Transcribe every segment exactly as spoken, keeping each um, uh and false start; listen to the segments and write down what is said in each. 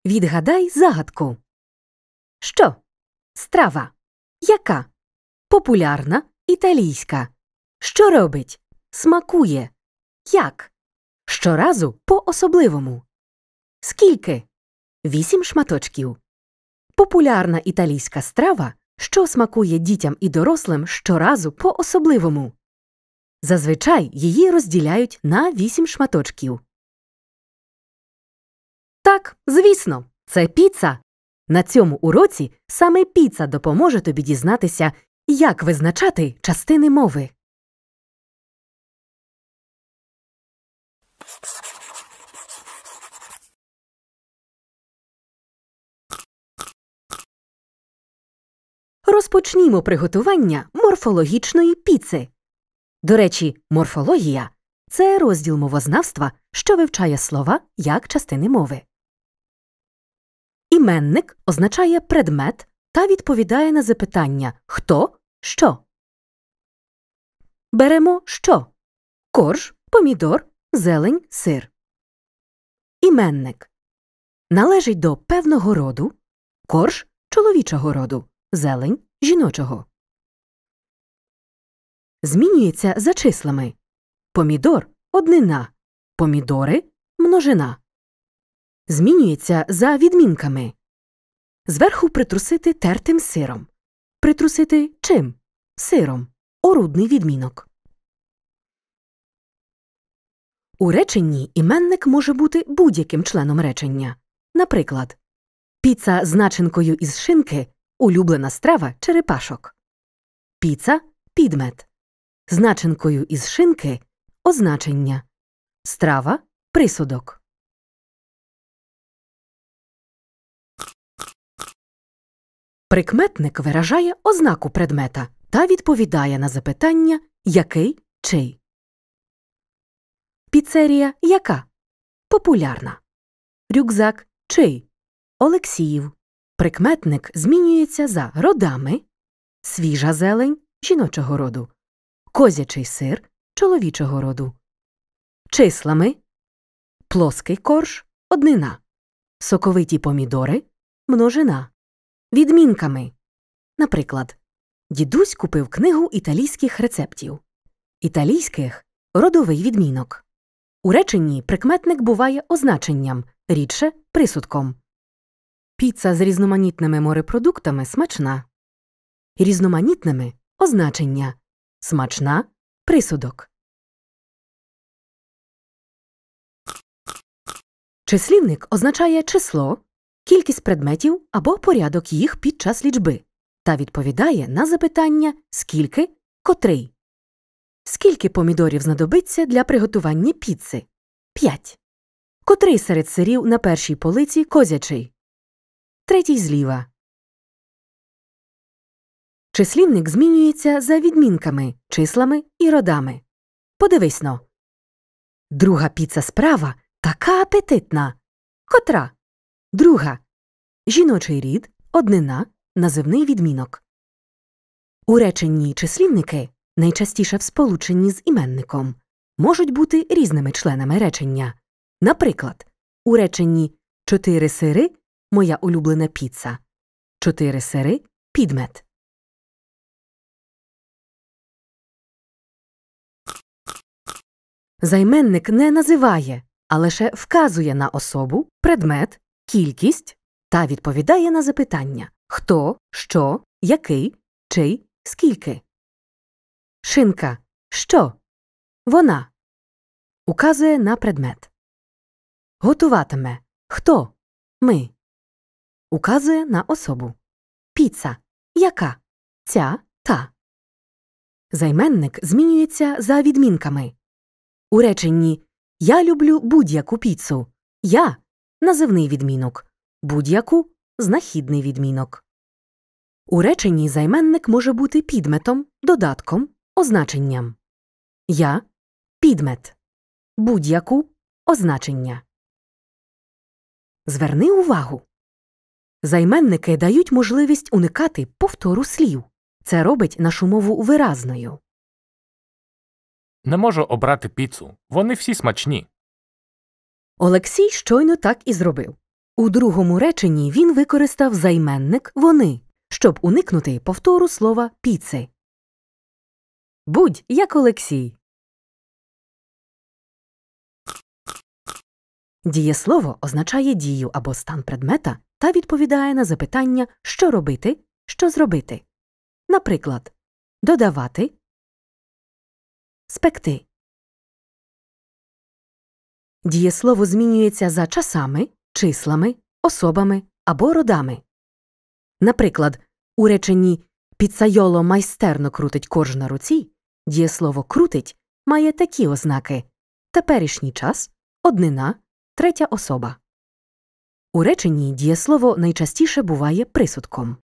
Відгадай загадку. Що? Страва. Яка? Популярна, італійська. Що робить? Смакує. Як? Щоразу по-особливому. Скільки? Вісім шматочків. Популярна італійська страва, що смакує дітям і дорослим щоразу по-особливому. Зазвичай її розділяють на вісім шматочків. Так, звісно, це піца. На цьому уроці саме піца допоможе тобі дізнатися, як визначати частини мови. Розпочнімо приготування морфологічної піци. До речі, морфологія – це розділ мовознавства, що вивчає слова як частини мови. Іменник означає предмет та відповідає на запитання «хто?», «що?». Беремо «що?» – корж, помідор, зелень, сир. Іменник належить до певного роду, корж – чоловічого роду, зелень – жіночого. Змінюється за числами. Помідор – однина, помідори – множина. Змінюється за відмінками. Зверху притрусити тертим сиром. Притрусити чим? Сиром. Орудний відмінок. У реченні іменник може бути будь-яким членом речення. Наприклад, піца з начинкою із шинки – улюблена страва черепашок. Піца – підмет. З начинкою із шинки – означення. Страва – присудок. Прикметник виражає ознаку предмета та відповідає на запитання «який?», «чий?». Піцерія яка? Популярна. Рюкзак чий? Олексіїв. Прикметник змінюється за родами. Свіжа зелень – жіночого роду. Козячий сир – чоловічого роду. Числами. Плоский корж – однина. Соковиті помідори – множина. Відмінками. Наприклад, дідусь купив книгу італійських рецептів. Італійських – родовий відмінок. У реченні прикметник буває означенням, рідше – присудком. Піца з різноманітними морепродуктами смачна. Різноманітними – означення. Смачна – присудок. Числівник означає число, кількість предметів або порядок їх під час лічби та відповідає на запитання «скільки?», «котрий?». Скільки помідорів знадобиться для приготування піци? П'ять. Котрий серед сирів на першій полиці козячий? Третій зліва. Числівник змінюється за відмінками, числами і родами. Подивись-но. Друга піца справа така апетитна. Котра? Друга. Жіночий рід, однина, називний відмінок. У реченні числівники, найчастіше в сполученні з іменником, можуть бути різними членами речення. Наприклад, у реченні «чотири сири – моя улюблена піца». «Чотири сири – підмет». Займенник не називає, а лише вказує на особу, предмет, кількість та відповідає на запитання «хто?», «що?», «який?», «чий?», «скільки?». Шинка «що?», «вона» указує на предмет. Готуватиме «хто?», «ми» указує на особу. Піца яка? Ця, та. Займенник змінюється за відмінками. У реченні «я люблю будь-яку піцу». «Я» – називний відмінок, «будь-яку» – знахідний відмінок. У реченні займенник може бути підметом, додатком, означенням. «Я» – підмет, «будь-яку» – означення. Зверни увагу. Займенники дають можливість уникати повтору слів. Це робить нашу мову виразною. Не можу обрати піцу. Вони всі смачні. Олексій щойно так і зробив. У другому реченні він використав займенник «вони», щоб уникнути повтору слова «піци». Будь як Олексій. Дієслово означає дію або стан предмета та відповідає на запитання «що робити?», «що зробити?». Наприклад, додавати, спекти. Дієслово змінюється за часами, числами, особами або родами. Наприклад, у реченні «Піцайоло майстерно крутить корж на руці» дієслово «крутить» має такі ознаки – теперішній час, однина, третя особа. У реченні дієслово найчастіше буває присудком.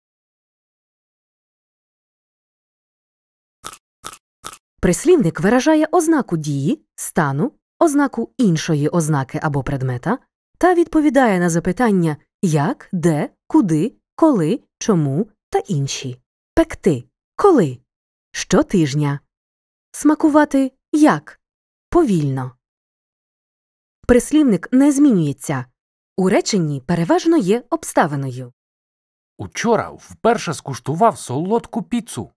Прислівник виражає ознаку дії, стану, ознаку іншої ознаки або предмета та відповідає на запитання «як», «де», «куди», «коли», «чому» та інші. Пекти – коли? Щотижня. Смакувати – як? Повільно. Прислівник не змінюється. У реченні переважно є обставиною. Учора вперше скуштував солодку піцу.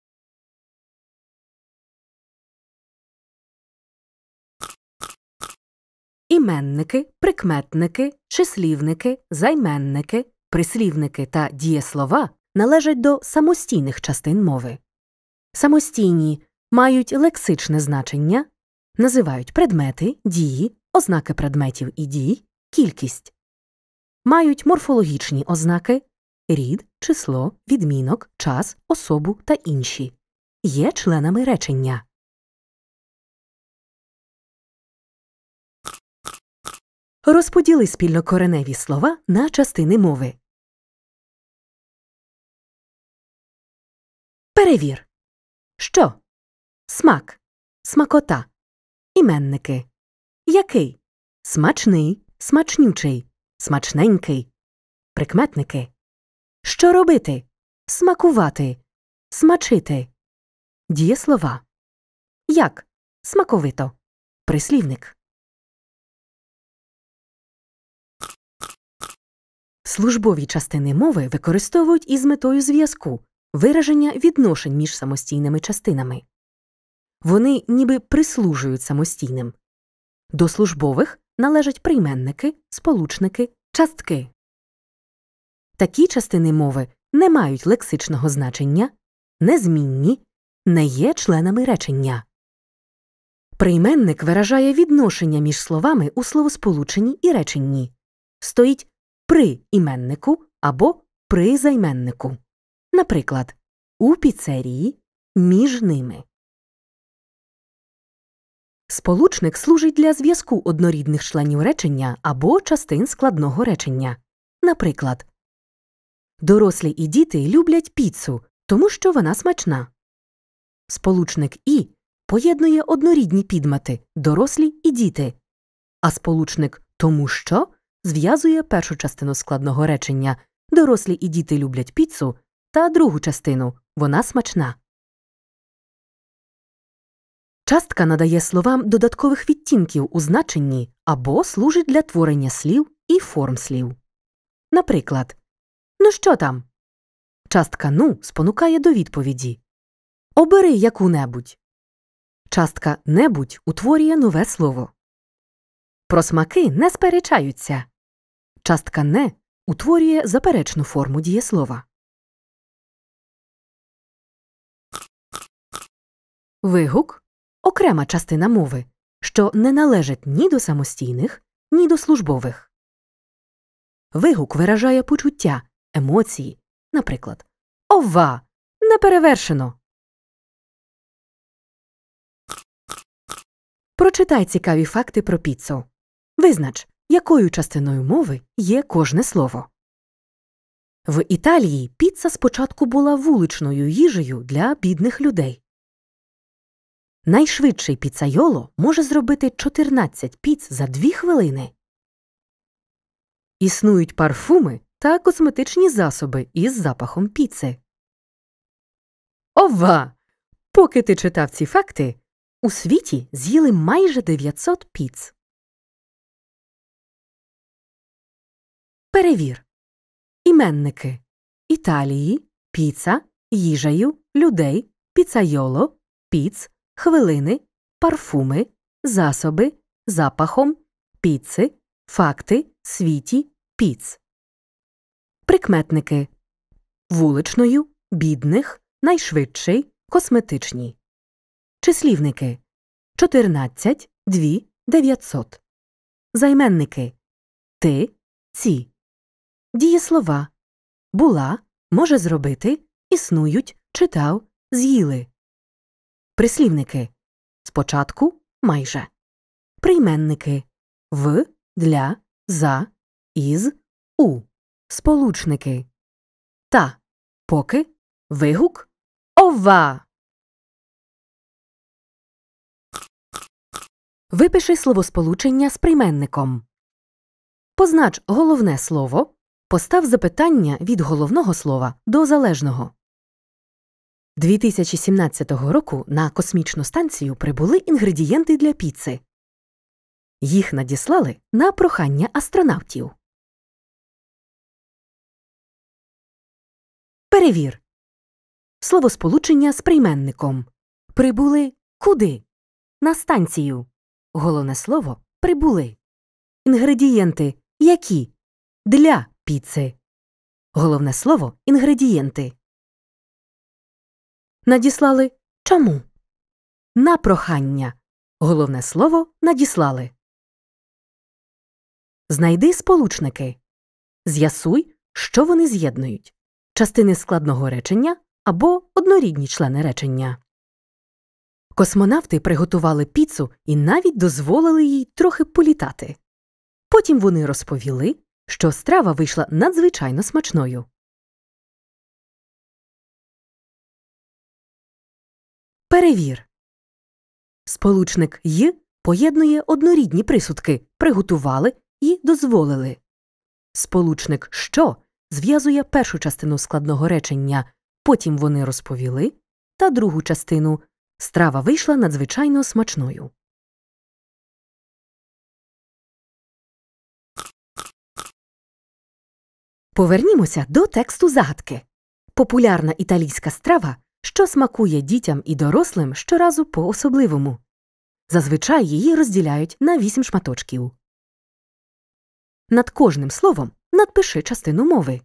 Іменники, прикметники, числівники, займенники, прислівники та дієслова належать до самостійних частин мови. Самостійні мають лексичне значення, називають предмети, дії, ознаки предметів і дій, кількість. Мають морфологічні ознаки – рід, число, відмінок, час, особу та інші. Є членами речення. Розподіли спільнокореневі слова на частини мови. Перевір. Що? Смак. Смакота. Іменники. Який? Смачний, смачнючий, смачненький. Прикметники. Що робити? Смакувати. Смачити. Дієслова. Як? Смаковито. Прислівник. Службові частини мови використовують із метою зв'язку, вираження відношень між самостійними частинами. Вони ніби прислужують самостійним. До службових належать прийменники, сполучники, частки. Такі частини мови не мають лексичного значення, незмінні, не є членами речення. Прийменник виражає відношення між словами у словосполученні і реченні. Стоїть при іменнику або при займеннику. Наприклад, у піцерії, між ними. Сполучник служить для зв'язку однорідних членів речення або частин складного речення. Наприклад, дорослі і діти люблять піцу, тому що вона смачна. Сполучник «і» поєднує однорідні підмети «дорослі» і «діти», а сполучник «тому що» зв'язує першу частину складного речення «дорослі і діти люблять піцу» та другу частину «вона смачна». Частка надає словам додаткових відтінків у значенні або служить для творення слів і форм слів. Наприклад, «Ну що там?» Частка «ну» спонукає до відповіді. «Обери яку-небудь». Частка «небудь» утворює нове слово. Про смаки не сперечаються. Частка «не» утворює заперечну форму дієслова. Вигук – окрема частина мови, що не належить ні до самостійних, ні до службових. Вигук виражає почуття, емоції. Наприклад, «Ова! Неперевершено!» Прочитай цікаві факти про піцу. Визнач, якою частиною мови є кожне слово. В Італії піца спочатку була вуличною їжею для бідних людей. Найшвидший піцайоло може зробити чотирнадцять піц за дві хвилини. Існують парфуми та косметичні засоби із запахом піци. Ова! Поки ти читав ці факти, у світі з'їли майже дев'ятсот піц. Перевір. Іменники. Італії, піца, їжею, людей, піцайоло, піц, хвилини, парфуми, засоби, запахом, піци, факти, світі, піц. Прикметники. Вуличною, бідних, найшвидший, косметичні. Числівники. чотирнадцять, дві, дев'ятсот. Займенники. Ти, ці. Дієслова. Була, може зробити, існують, читав, з'їли. Прислівники. Спочатку, майже. Прийменники. В, для, за, із, у. Сполучники. Та, поки, вигук, ова. Випиши словосполучення з прийменником. Познач головне слово, постав запитання від головного слова до залежного. дві тисячі сімнадцятого року на космічну станцію прибули інгредієнти для піци. Їх надіслали на прохання астронавтів. Перевір. Словосполучення з прийменником. Прибули куди? На станцію. Головне слово – прибули. Інгредієнти – які? Для піци. Головне слово – інгредієнти. Надіслали чому? На прохання. Головне слово – надіслали. Знайди сполучники. З'ясуй, що вони з'єднують. Частини складного речення або однорідні члени речення. Космонавти приготували піцу і навіть дозволили їй трохи політати. Потім вони розповіли, що страва вийшла надзвичайно смачною. Перевір. Сполучник «й» поєднує однорідні присудки «приготували» і «дозволили». Сполучник «що» зв'язує першу частину складного речення «потім вони розповіли» та другу частину «страва вийшла надзвичайно смачною». Повернімося до тексту загадки. Популярна італійська страва, що смакує дітям і дорослим щоразу по-особливому. Зазвичай її розділяють на вісім шматочків. Над кожним словом надпиши частину мови.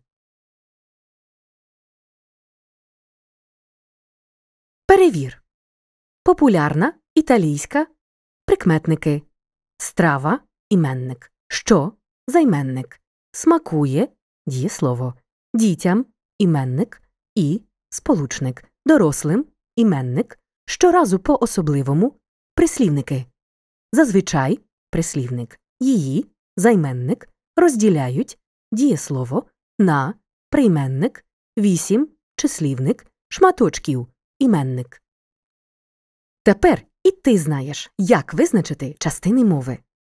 Перевір. Популярна, італійська, прикметники. Страва – іменник. Що – займенник. Смакує – дієслово. Дітям – іменник. І – сполучник. Дорослим – іменник. Щоразу по-особливому – прислівники. Зазвичай – прислівник. Її – займенник. Розділяють – дієслово. На – прийменник. Вісім – числівник. Шматочків – іменник. Тепер і ти знаєш, як визначити частини мови.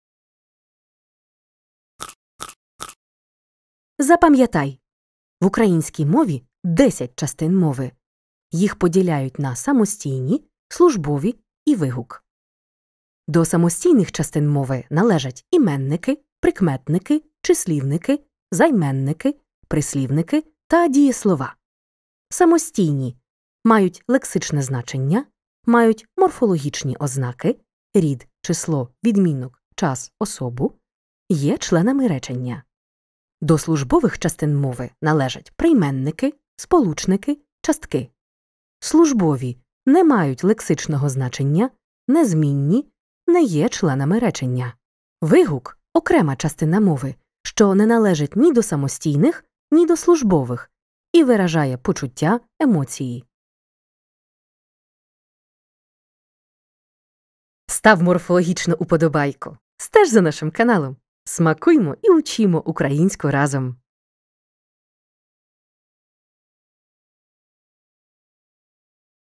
Запам'ятай, в українській мові десять частин мови. Їх поділяють на самостійні, службові і вигук. До самостійних частин мови належать іменники, прикметники, числівники, займенники, прислівники та дієслова. Самостійні мають лексичне значення, мають морфологічні ознаки, рід, число, відмінок, час, особу, є членами речення. До службових частин мови належать прийменники, сполучники, частки. Службові не мають лексичного значення, незмінні, не є членами речення. Вигук – окрема частина мови, що не належить ні до самостійних, ні до службових і виражає почуття, емоції. Став морфологічну уподобайку. Стеж за нашим каналом. Смакуймо і учімо українську разом.